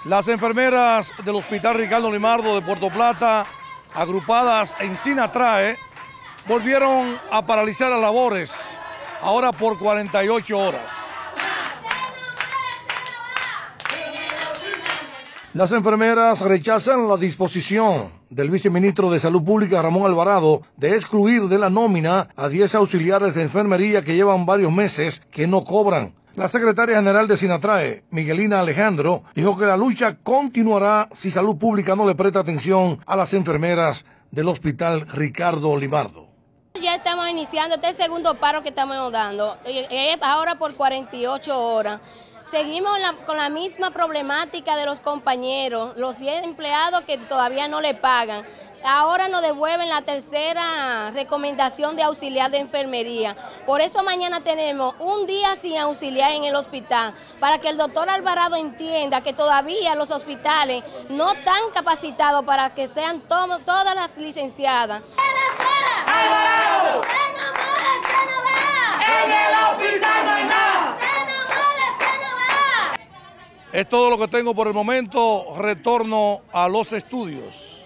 Las enfermeras del Hospital Ricardo Limardo de Puerto Plata, agrupadas en Sinatrae, volvieron a paralizar las labores, ahora por 48 horas. Las enfermeras rechazan la disposición del viceministro de Salud Pública, Ramón Alvarado, de excluir de la nómina a 10 auxiliares de enfermería que llevan varios meses que no cobran. La secretaria general de Sinatrae, Miguelina Alejandro, dijo que la lucha continuará si Salud Pública no le presta atención a las enfermeras del Hospital Ricardo Limardo. Ya estamos iniciando este segundo paro que estamos dando, ahora por 48 horas. Seguimos con la misma problemática de los compañeros, los 10 empleados que todavía no le pagan. Ahora nos devuelven la tercera recomendación de auxiliar de enfermería. Por eso mañana tenemos un día sin auxiliar en el hospital, para que el doctor Alvarado entienda que todavía los hospitales no están capacitados para que sean todas las licenciadas. ¡Alvarado! ¡En el hospital no hay nada! Es todo lo que tengo por el momento. Retorno a los estudios.